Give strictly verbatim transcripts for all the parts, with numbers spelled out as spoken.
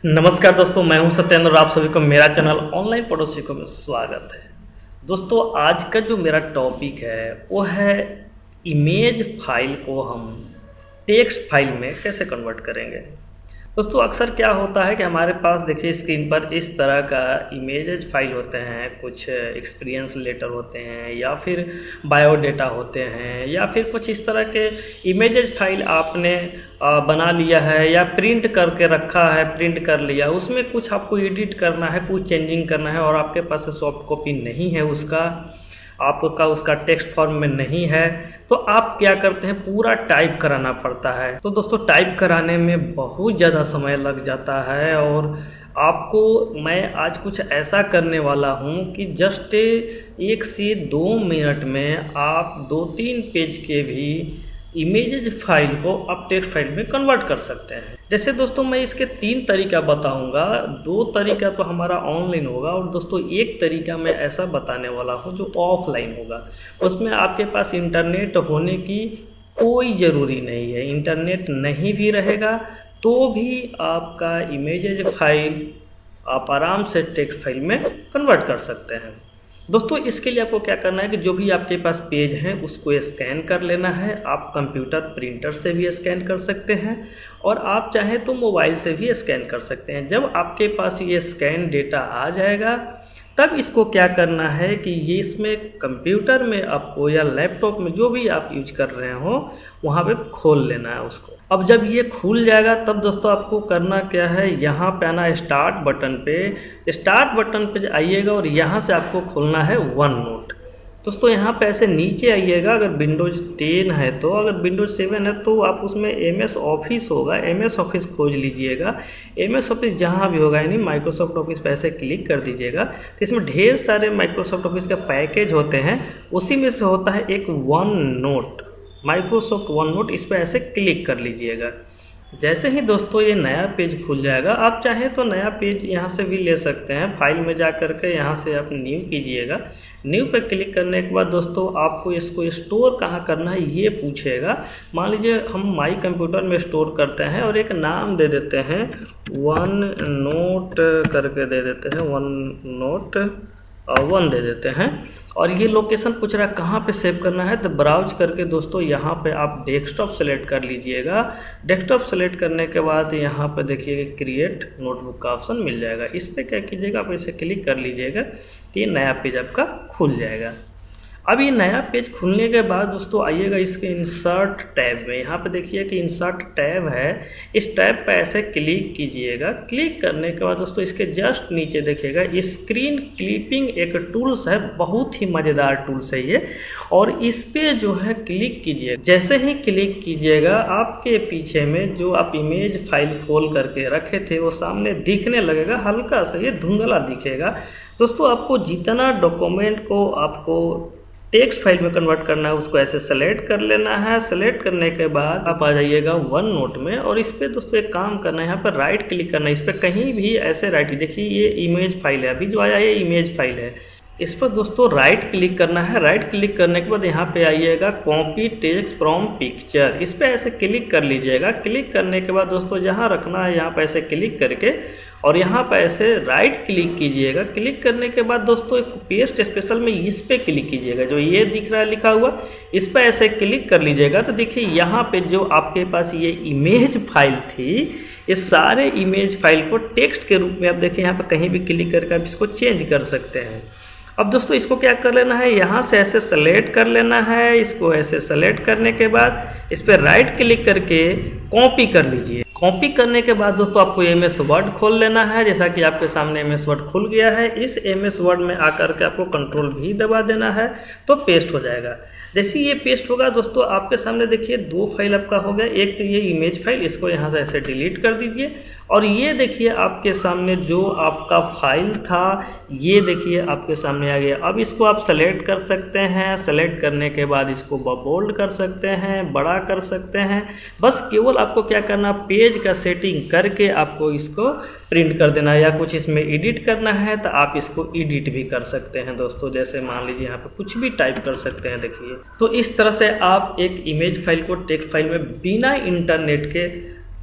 नमस्कार दोस्तों, मैं हूं सत्येंद्र और आप सभी को मेरा चैनल ऑनलाइन पड़ोसियों में स्वागत है। दोस्तों, आज का जो मेरा टॉपिक है वो है इमेज फाइल को हम टेक्स्ट फाइल में कैसे कन्वर्ट करेंगे। दोस्तों, अक्सर क्या होता है कि हमारे पास देखिए स्क्रीन पर इस तरह का इमेजेज फाइल होते हैं, कुछ एक्सपीरियंस लेटर होते हैं या फिर बायोडेटा होते हैं या फिर कुछ इस तरह के इमेजेज फाइल आपने बना लिया है या प्रिंट करके रखा है, प्रिंट कर लिया, उसमें कुछ आपको एडिट करना है, कुछ चेंजिंग करना है और आपके पास सॉफ्ट कॉपी नहीं है, उसका आपका उसका टेक्स्ट फॉर्म में नहीं है, तो आप क्या करते हैं, पूरा टाइप कराना पड़ता है। तो दोस्तों, टाइप कराने में बहुत ज़्यादा समय लग जाता है और आपको मैं आज कुछ ऐसा करने वाला हूं कि जस्ट एक से दो मिनट में आप दो तीन पेज के भी इमेजेज फाइल को आप टेक्स्ट फाइल में कन्वर्ट कर सकते हैं। जैसे दोस्तों, मैं इसके तीन तरीका बताऊंगा। दो तरीका तो हमारा ऑनलाइन होगा और दोस्तों एक तरीका मैं ऐसा बताने वाला हूं जो ऑफलाइन होगा। उसमें आपके पास इंटरनेट होने की कोई ज़रूरी नहीं है, इंटरनेट नहीं भी रहेगा तो भी आपका इमेजेज फाइल आप आराम से टेक्स्ट फाइल में कन्वर्ट कर सकते हैं। दोस्तों, इसके लिए आपको क्या करना है कि जो भी आपके पास पेज है उसको स्कैन कर लेना है। आप कंप्यूटर प्रिंटर से भी स्कैन कर सकते हैं और आप चाहें तो मोबाइल से भी स्कैन कर सकते हैं। जब आपके पास ये स्कैन डेटा आ जाएगा तब इसको क्या करना है कि ये इसमें कंप्यूटर में आपको या लैपटॉप में जो भी आप यूज कर रहे हो वहाँ पे खोल लेना है उसको। अब जब ये खुल जाएगा तब दोस्तों आपको करना क्या है, यहाँ पे आना स्टार्ट बटन पे। स्टार्ट बटन पे आइएगा और यहाँ से आपको खोलना है वन नोट। दोस्तों, यहाँ पे ऐसे नीचे आइएगा, अगर विंडोज टेन है तो, अगर विंडोज सेवन है तो आप उसमें एम एस ऑफिस होगा, एम एस ऑफिस खोज लीजिएगा। एम एस ऑफिस जहाँ भी होगा, यानी माइक्रोसॉफ्ट ऑफिस पे ऐसे क्लिक कर दीजिएगा तो इसमें ढेर सारे माइक्रोसॉफ्ट ऑफिस का पैकेज होते हैं, उसी में से होता है एक OneNote, Microsoft OneNote. इस पर ऐसे क्लिक कर लीजिएगा। जैसे ही दोस्तों ये नया पेज खुल जाएगा, आप चाहें तो नया पेज यहाँ से भी ले सकते हैं। फाइल में जा कर के यहाँ से आप न्यू कीजिएगा। न्यू पे क्लिक करने के बाद दोस्तों आपको इसको स्टोर कहाँ करना है ये पूछेगा। मान लीजिए हम माई कंप्यूटर में स्टोर करते हैं और एक नाम दे देते हैं, वन नोट करके दे देते हैं, वन नोट वन दे देते हैं। और ये लोकेशन पूछ रहा है कहाँ पे सेव करना है, तो ब्राउज करके दोस्तों यहाँ पे आप डेस्कटॉप सेलेक्ट कर लीजिएगा। डेस्कटॉप सेलेक्ट करने के बाद यहाँ पे देखिए क्रिएट नोटबुक का ऑप्शन मिल जाएगा। इस पर क्या कीजिएगा, आप इसे क्लिक कर लीजिएगा तो ये नया पेज आपका खुल जाएगा। अब ये नया पेज खुलने के बाद दोस्तों आइएगा इसके इंसर्ट टैब में। यहाँ पे देखिए कि इंसर्ट टैब है, इस टैब पे ऐसे क्लिक कीजिएगा। क्लिक करने के बाद दोस्तों इसके जस्ट नीचे देखिएगा स्क्रीन क्लिपिंग एक टूल्स है, बहुत ही मज़ेदार टूल्स है ये, और इस पे जो है क्लिक कीजिए। जैसे ही क्लिक कीजिएगा आपके पीछे में जो आप इमेज फाइल खोल करके रखे थे वो सामने दिखने लगेगा, हल्का सा ये धुंधला दिखेगा। दोस्तों, आपको जितना डॉक्यूमेंट को आपको टेक्स्ट फाइल में कन्वर्ट करना है उसको ऐसे सेलेक्ट कर लेना है। सेलेक्ट करने के बाद आप आ जाइएगा वन नोट में और इस पर दोस्तों एक काम करना है, यहाँ पर राइट क्लिक करना है। इस पर कहीं भी ऐसे राइट, देखिए ये इमेज फाइल है, अभी जो आया ये इमेज फाइल है, इस पर दोस्तों राइट क्लिक करना है। राइट क्लिक करने के बाद यहाँ पे आइएगा कॉपी टेक्स्ट फ्रॉम पिक्चर, इस पर ऐसे क्लिक कर लीजिएगा। क्लिक करने के बाद दोस्तों जहाँ रखना है यहाँ पे ऐसे क्लिक करके और यहाँ पे ऐसे राइट क्लिक कीजिएगा। क्लिक करने के बाद दोस्तों एक पेस्ट स्पेशल में इस पे क्लिक कीजिएगा, जो ये दिख रहा है लिखा हुआ, इस पर ऐसे क्लिक कर लीजिएगा। तो देखिए यहाँ पे जो आपके पास ये इमेज फाइल थी, ये सारे इमेज फाइल को टेक्स्ट के रूप में आप देखिए यहाँ पे कहीं भी क्लिक करके आप इसको चेंज कर सकते हैं। अब दोस्तों इसको क्या कर लेना है, यहाँ से ऐसे सेलेक्ट कर लेना है। इसको ऐसे सेलेक्ट करने के बाद इस पर राइट क्लिक करके कॉपी कर लीजिए। कॉपी करने के बाद दोस्तों आपको एम एस वर्ड खोल लेना है। जैसा कि आपके सामने एम एस वर्ड खुल गया है, इस एम एस वर्ड में आकर के आपको कंट्रोल भी दबा देना है तो पेस्ट हो जाएगा। जैसे ये पेस्ट होगा दोस्तों आपके सामने देखिए दो फाइल आपका हो गया। एक तो ये इमेज फाइल, इसको यहाँ से ऐसे डिलीट कर दीजिए और ये देखिए आपके सामने जो आपका फाइल था ये देखिए आपके सामने आ गया। अब इसको आप सेलेक्ट कर सकते हैं। सेलेक्ट करने के बाद इसको बोल्ड कर सकते हैं, बड़ा कर सकते हैं। बस केवल आपको क्या करना, पेज का सेटिंग करके आपको इसको प्रिंट कर देना है, या कुछ इसमें एडिट करना है तो आप इसको एडिट भी कर सकते हैं दोस्तों। जैसे मान लीजिए यहाँ पे कुछ भी टाइप कर सकते हैं, देखिए। तो इस तरह से आप एक इमेज फाइल को टेक्स्ट फाइल में बिना इंटरनेट के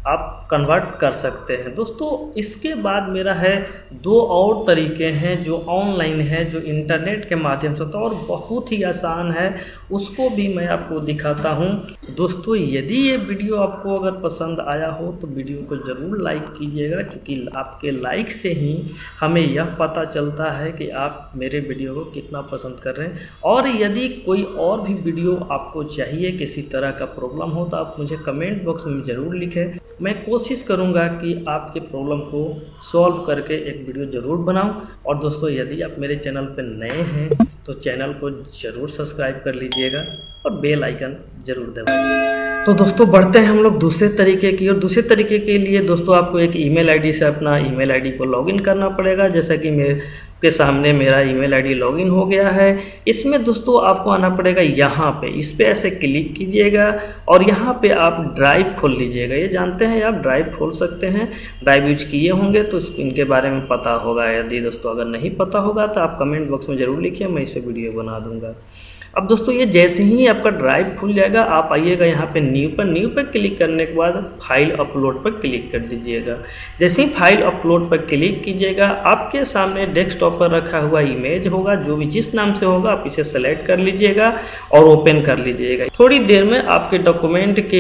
आप कन्वर्ट कर सकते हैं। दोस्तों इसके बाद मेरा है दो और तरीके हैं जो ऑनलाइन है, जो इंटरनेट के माध्यम से होता है और बहुत ही आसान है, उसको भी मैं आपको दिखाता हूं। दोस्तों यदि ये वीडियो आपको अगर पसंद आया हो तो वीडियो को ज़रूर लाइक कीजिएगा, क्योंकि आपके लाइक से ही हमें यह पता चलता है कि आप मेरे वीडियो को कितना पसंद कर रहे हैं। और यदि कोई और भी वीडियो आपको चाहिए, किसी तरह का प्रॉब्लम हो, तो आप मुझे कमेंट बॉक्स में ज़रूर लिखें। मैं कोशिश करूंगा कि आपके प्रॉब्लम को सॉल्व करके एक वीडियो ज़रूर बनाऊं। और दोस्तों यदि आप मेरे चैनल पर नए हैं तो चैनल को ज़रूर सब्सक्राइब कर लीजिएगा और बेल आइकन ज़रूर दबाइए। तो दोस्तों बढ़ते हैं हम लोग दूसरे तरीके की और दूसरे तरीके के लिए दोस्तों आपको एक ईमेल आईडी से अपना ईमेल आईडी को लॉगिन करना पड़ेगा। जैसा कि मेरे के सामने मेरा ईमेल आईडी लॉगिन हो गया है। इसमें दोस्तों आपको आना पड़ेगा यहाँ पे, इस पे ऐसे क्लिक कीजिएगा और यहाँ पे आप ड्राइव खोल लीजिएगा। ये जानते हैं आप ड्राइव खोल सकते हैं, ड्राइव यूज किए होंगे तो इनके बारे में पता होगा। यदि दोस्तों अगर नहीं पता होगा तो आप कमेंट बॉक्स में ज़रूर लिखिए, मैं इस पर वीडियो बना दूँगा। अब दोस्तों ये जैसे ही आपका ड्राइव खुल जाएगा, आप आइएगा यहाँ पे न्यू पर, न्यू पर क्लिक करने के बाद फाइल अपलोड पर क्लिक कर दीजिएगा। जैसे ही फाइल अपलोड पर क्लिक कीजिएगा, आपके सामने डेस्कटॉप पर रखा हुआ इमेज होगा, जो भी जिस नाम से होगा आप इसे सेलेक्ट कर लीजिएगा और ओपन कर लीजिएगा। थोड़ी देर में आपके डॉक्यूमेंट के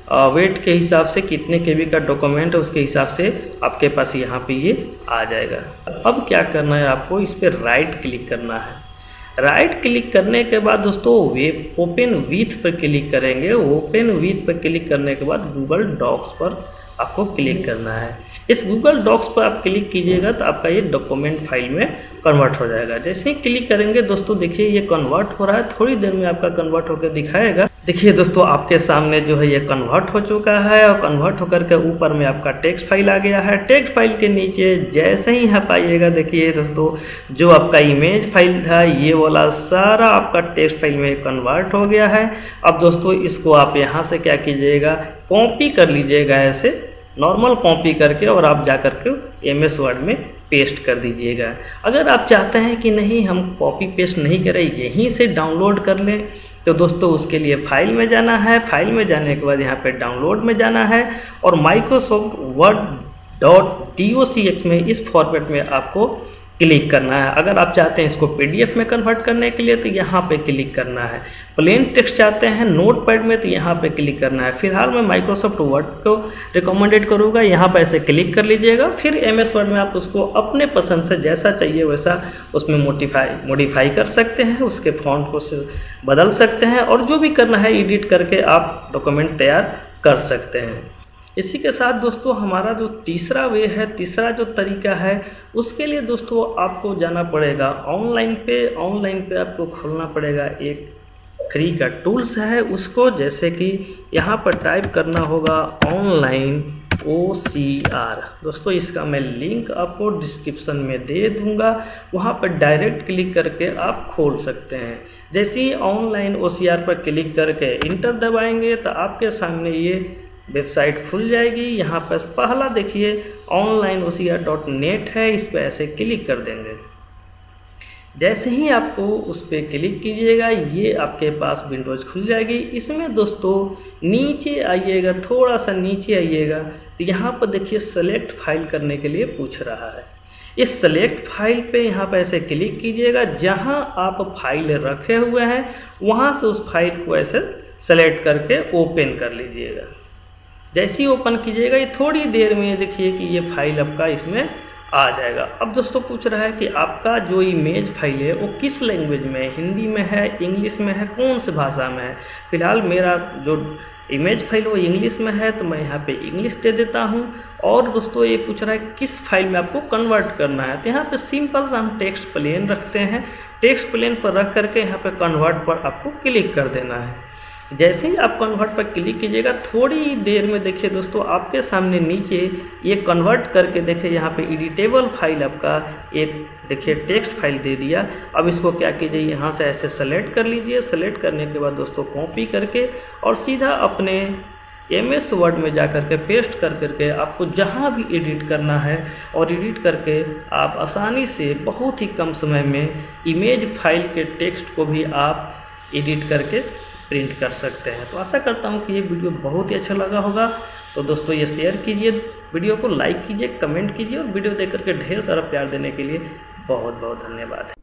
वेट के हिसाब से, कितने के बी का डॉक्यूमेंट है उसके हिसाब से आपके पास यहाँ पे ये आ जाएगा। अब क्या करना है, आपको इस पर राइट क्लिक करना है। राइट क्लिक करने के बाद दोस्तों वेब ओपन विथ पर क्लिक करेंगे। ओपन विथ पर क्लिक करने के बाद गूगल डॉक्स पर आपको क्लिक करना है। इस गूगल डॉक्स पर आप क्लिक कीजिएगा तो आपका ये डॉक्यूमेंट फाइल में कन्वर्ट हो जाएगा। जैसे ही क्लिक करेंगे दोस्तों देखिए ये कन्वर्ट हो रहा है, थोड़ी देर में आपका कन्वर्ट होकर दिखाएगा। देखिए दोस्तों आपके सामने जो है ये कन्वर्ट हो चुका है और कन्वर्ट होकर के ऊपर में आपका टेक्स्ट फाइल आ गया है। टेक्स्ट फाइल के नीचे जैसे ही आप आइएगा, देखिए दोस्तों जो आपका इमेज फाइल था ये वाला सारा आपका टेक्स्ट फाइल में कन्वर्ट हो गया है। अब दोस्तों इसको आप यहाँ से क्या कीजिएगा, कॉपी कर लीजिएगा, ऐसे नॉर्मल कॉपी करके और आप जा कर के एम एस वर्ड में पेस्ट कर दीजिएगा। अगर आप चाहते हैं कि नहीं हम कॉपी पेस्ट नहीं करें, यहीं से डाउनलोड कर लें, तो दोस्तों उसके लिए फाइल में जाना है। फाइल में जाने के बाद यहाँ पे डाउनलोड में जाना है और Microsoft Word dot D O C X में इस फॉर्मेट में आपको क्लिक करना है। अगर आप चाहते हैं इसको पीडीएफ में कन्वर्ट करने के लिए तो यहाँ पे क्लिक करना है। प्लेन टेक्स्ट चाहते हैं नोटपैड में तो यहाँ पे क्लिक करना है। फिलहाल मैं माइक्रोसॉफ्ट वर्ड को रिकमेंडेड करूँगा, यहाँ पे ऐसे क्लिक कर लीजिएगा। फिर एम एस वर्ड में आप उसको अपने पसंद से जैसा चाहिए वैसा उसमें मोडिफाई मॉडिफाई कर सकते हैं, उसके फॉन्ट को बदल सकते हैं और जो भी करना है एडिट करके आप डॉक्यूमेंट तैयार कर सकते हैं। इसी के साथ दोस्तों हमारा जो तीसरा वे है, तीसरा जो तरीका है, उसके लिए दोस्तों आपको जाना पड़ेगा ऑनलाइन पे। ऑनलाइन पे आपको खोलना पड़ेगा एक फ्री का टूल्स है उसको, जैसे कि यहाँ पर टाइप करना होगा ऑनलाइन ओ सी आर। दोस्तों इसका मैं लिंक आपको डिस्क्रिप्शन में दे दूँगा, वहाँ पर डायरेक्ट क्लिक करके आप खोल सकते हैं। जैसे ही ऑनलाइन ओ सी आर पर क्लिक करके इंटर दबाएंगे तो आपके सामने ये वेबसाइट खुल जाएगी। यहाँ पर पहला देखिए online O C R dot net है, इस पर ऐसे क्लिक कर देंगे। जैसे ही आपको उस पर क्लिक कीजिएगा ये आपके पास विंडोज खुल जाएगी। इसमें दोस्तों नीचे आइएगा, थोड़ा सा नीचे आइएगा तो यहाँ पर देखिए सेलेक्ट फाइल करने के लिए पूछ रहा है। इस सेलेक्ट फाइल पे यहाँ पर ऐसे क्लिक कीजिएगा। जहाँ आप फाइल रखे हुए हैं वहाँ से उस फाइल को ऐसे सेलेक्ट करके ओपन कर लीजिएगा। जैसे ही ओपन कीजिएगा ये थोड़ी देर में देखिए कि ये फाइल आपका इसमें आ जाएगा। अब दोस्तों पूछ रहा है कि आपका जो इमेज फाइल है वो किस लैंग्वेज में है, हिंदी में है, इंग्लिश में है, कौन सी भाषा में है। फिलहाल मेरा जो इमेज फाइल वो इंग्लिश में है तो मैं यहाँ पे इंग्लिश दे देता हूँ। और दोस्तों ये पूछ रहा है किस फाइल में आपको कन्वर्ट करना है, तो यहाँ पे सिंपल हम टेक्स्ट प्लेन रखते हैं। टेक्स्ट प्लेन पर रख करके यहाँ पे कन्वर्ट पर आपको क्लिक कर देना है। जैसे ही आप कन्वर्ट पर क्लिक कीजिएगा थोड़ी देर में देखिए दोस्तों आपके सामने नीचे ये कन्वर्ट करके देखिए यहाँ पे एडिटेबल फाइल आपका एक देखिए टेक्स्ट फाइल दे दिया। अब इसको क्या कीजिए यहाँ से ऐसे सेलेक्ट कर लीजिए। सेलेक्ट करने के बाद दोस्तों कॉपी करके और सीधा अपने एम एस वर्ड में जा कर के पेस्ट कर करके आपको जहाँ भी एडिट करना है और एडिट करके आप आसानी से बहुत ही कम समय में इमेज फाइल के टेक्स्ट को भी आप एडिट करके प्रिंट कर सकते हैं। तो आशा करता हूँ कि ये वीडियो बहुत ही अच्छा लगा होगा। तो दोस्तों ये शेयर कीजिए, वीडियो को लाइक कीजिए, कमेंट कीजिए और वीडियो देख करके ढेर सारा प्यार देने के लिए बहुत बहुत धन्यवाद।